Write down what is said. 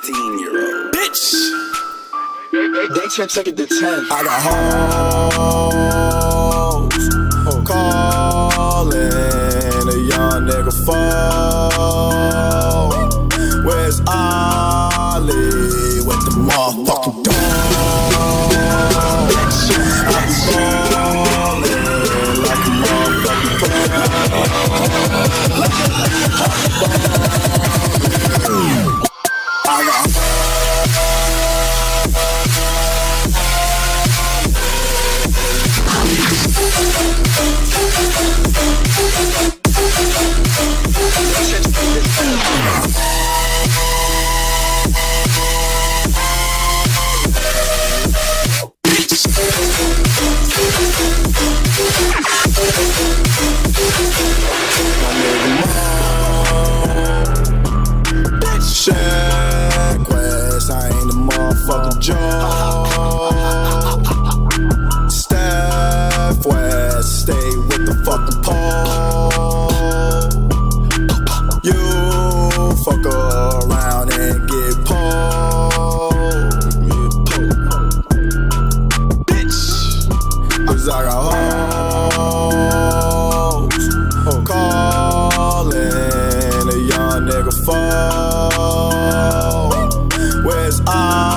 16-year-old. Bitch! They took it to 10. I got hoes calling a young nigga phone. Where's Ollie with the motherfucking dog? I be ballin' like a motherfucking pro. I got Shaq West, I ain't the motherfucking Joe. Steph West, stay with the fucking pole. You fuck around and get pulled. Bitch, 'cause I got hoes calling a young nigga phone. Where's